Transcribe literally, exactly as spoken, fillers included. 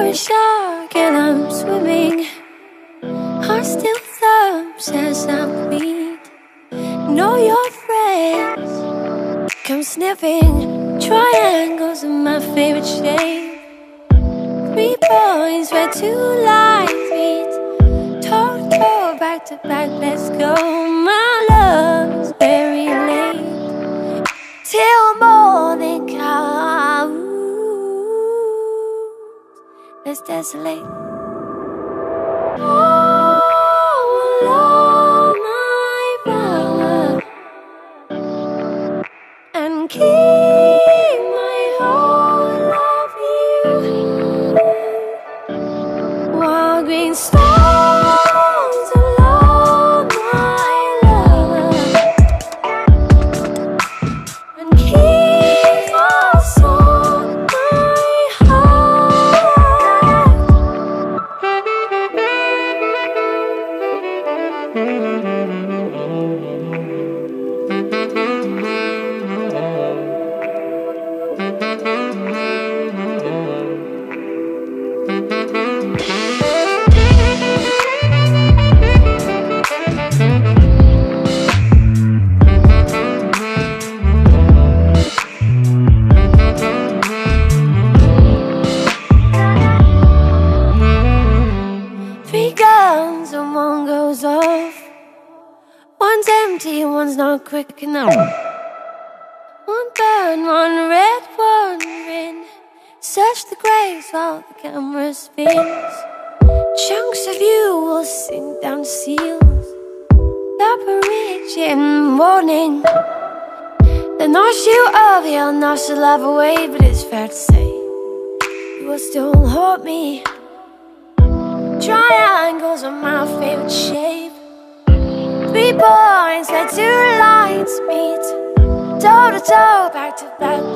a shark and I'm swimming. Heart still thumps as I bleed. Know your friends come sniffing. Triangles are my favorite shape. Three points where two lines meet. Toe to toe, back to back, let's go. My love is very late. Till morning comes, let's tessellate. Oh, love my power and keep my whole love you. Wild green stones along my love and keep my soul, my heart. Three guns and one goes off. One's empty, one's not quick enough. One burn, one red, one rin. Search the graves while the camera spins. Chunks of you will sink down seals. Up a ridge in morning. Then wash you over, you'll nosh your love away. But it's fair to say you will still haunt me. Triangles are my favorite shape. Three points where two lines meet. Toe to toe, back to back,